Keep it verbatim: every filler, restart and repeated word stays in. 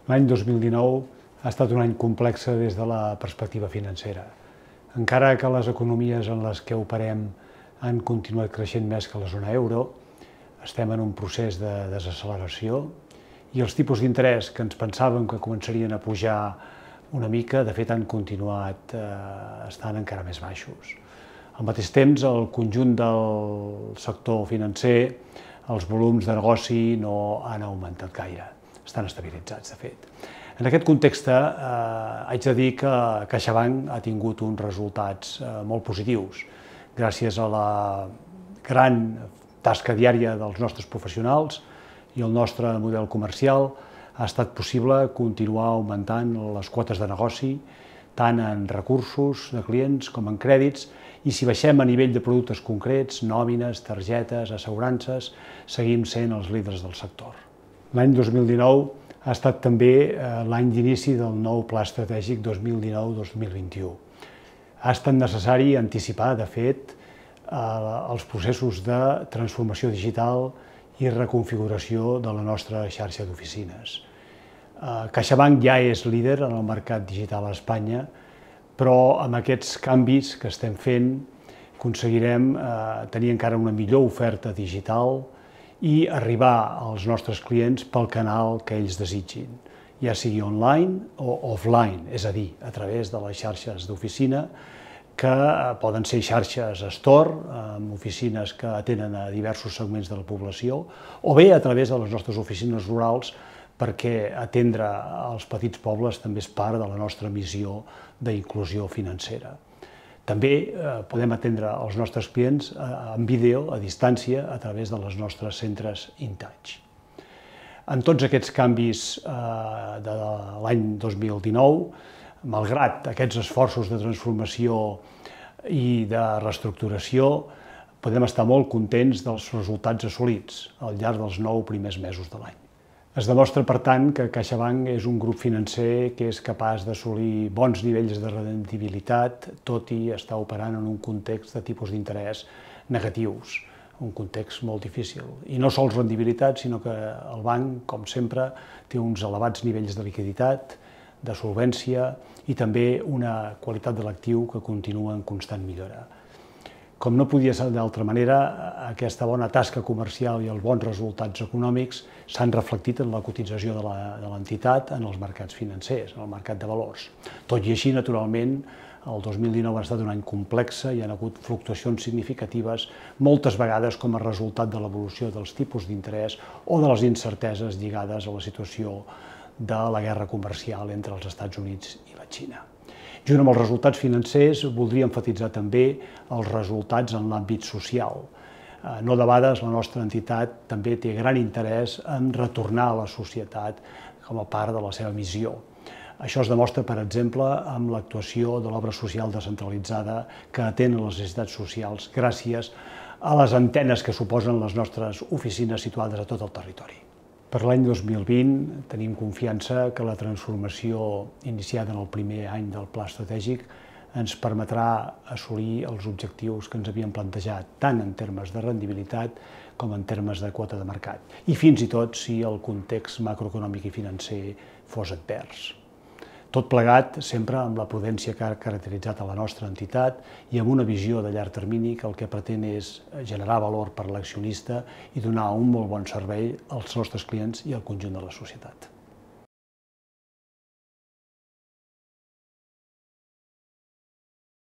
L'any dos mil dinou ha estat un any complex des de la perspectiva financera. Encara que les economies en les que operem han continuat creixent més que la zona euro, estem en un procés de desacceleració i els tipus d'interès que ens pensàvem que començarien a pujar una mica, de fet han continuat eh, estant encara més baixos. Al mateix temps, el conjunt del sector financer, els volums de negoci no han augmentat gaire, estan estabilitzats, de fet. En aquest context, eh, haig de dir que CaixaBank ha tingut uns resultats eh, molt positius, gràcies a la gran tasca diària dels nostres professionals i el nostre model comercial ha estat possible continuar augmentant les quotes de negoci, tant en recursos de clients com en crèdits, i si baixem a nivell de productes concrets, nòmines, targetes, assegurances, seguim sent els líders del sector. L'any dos mil dinou ha estat també l'any d'inici del nou Pla Estratègic dos mil dinou dos mil vint-i-u. Ha estat necessari anticipar, de fet, els processos de transformació digital i reconfiguració de la nostra xarxa d'oficines. CaixaBank ja és líder en el mercat digital a Espanya, però amb aquests canvis que estem fent aconseguirem tenir encara una millor oferta digital i arribar als nostres clients pel canal que ells desitgin, ja sigui online o offline, és a dir, a través de les xarxes d'oficina, que poden ser xarxes store, amb oficines que atenen a diversos segments de la població, o bé a través de les nostres oficines rurals, perquè atendre els petits pobles també és part de la nostra missió d'inclusió financera. També podem atendre els nostres clients en vídeo, a distància, a través de les nostres centres InTouch. En tots aquests canvis de l'any dos mil dinou, malgrat aquests esforços de transformació i de reestructuració, podem estar molt contents dels resultats assolits al llarg dels nou primers mesos de l'any. Es demostra, per tant, que CaixaBank és un grup financer que és capaç d'assolir bons nivells de rendibilitat, tot i estar operant en un context de tipus d'interès negatius, un context molt difícil. I no sols rendibilitat, sinó que el banc, com sempre, té uns elevats nivells de liquiditat, de solvència i també una qualitat de l'actiu que continua en constant millora. Com no podia ser d'altra manera, aquesta bona tasca comercial i els bons resultats econòmics s'han reflectit en la cotització de l'entitat en els mercats financers, en el mercat de valors. Tot i així, naturalment, el dos mil dinou ha estat un any complex i hi ha hagut fluctuacions significatives, moltes vegades com a resultat de l'evolució dels tipus d'interès o de les incerteses lligades a la situació de la guerra comercial entre els Estats Units i la Xina. Junt amb els resultats financers, voldria emfatitzar també els resultats en l'àmbit social. No debades, la nostra entitat també té gran interès en retornar a la societat com a part de la seva missió. Això es demostra, per exemple, amb l'actuació de l'obra social descentralitzada que atén a les necessitats socials gràcies a les antenes que suposen les nostres oficines situades a tot el territori. Per l'any dos mil vint tenim confiança que la transformació iniciada en el primer any del Pla Estratègic ens permetrà assolir els objectius que ens havíem plantejat, tant en termes de rendibilitat com en termes de quota de mercat, i fins i tot si el context macroeconòmic i financer fos advers. Tot plegat sempre amb la prudència que ha caracteritzat a la nostra entitat i amb una visió de llarg termini que el que pretén és generar valor per a l'accionista i donar un molt bon servei als nostres clients i al conjunt de la societat.